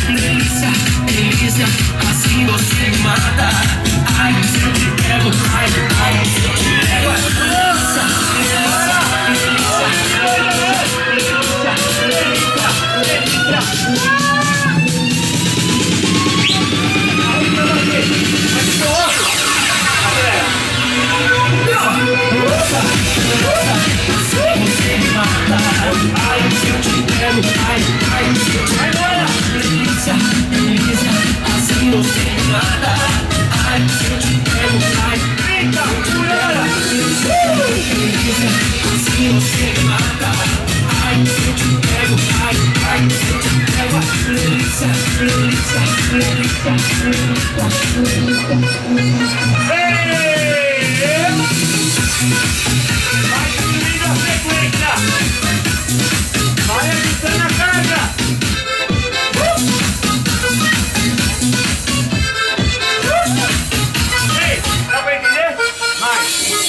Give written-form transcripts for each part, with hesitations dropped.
delícia, delícia, assim você me mata. Ai, se eu te pego, ai, ai, se eu te pego. Delícia, delícia, delícia, delícia, delícia, delícia. Você me mata. Ai, se eu te pego, ai, ai, se eu te pego. Delícia, delícia, assim você me mata. Ai, se eu te pego, ai, eita, mulher. Delícia, assim você me mata. Ai, se eu te pego, ai, ai, se eu te pego. Delícia, delícia, delícia, delícia. Vai subindo a sequência. Vai ajustando a carga. Ei, dá pra entender? Mais.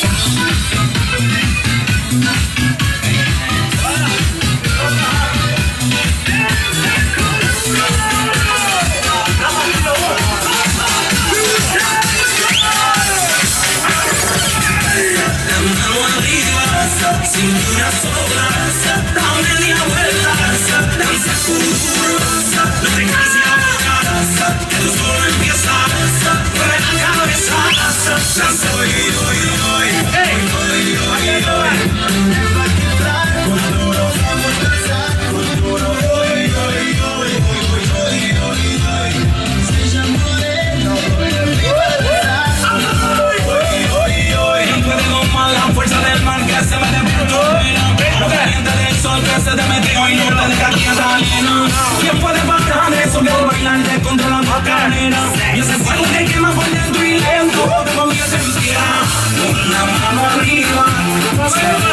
Cintura sobrança, dá una media vueltaza, danza curiosa, no te canses la bocaza, que tú solo empiezas, mueve la cabezaza, danza hoy, hoy, hoy, hoy, hoy, hoy, hoy. Con duro vamos a danzar, con duro, hoy, hoy, hoy, hoy, hoy, hoy, hoy. Seja morena, hoy, hoy, hoy. No puede domar la fuerza del mar que se me del sol que se te metió y no te deja quieta, nena. ¿Quién puede parar eso que bailarte contra la macarena? Y ese fuego te quema por dentro y lento te convierte en fiera. Una mano arriba,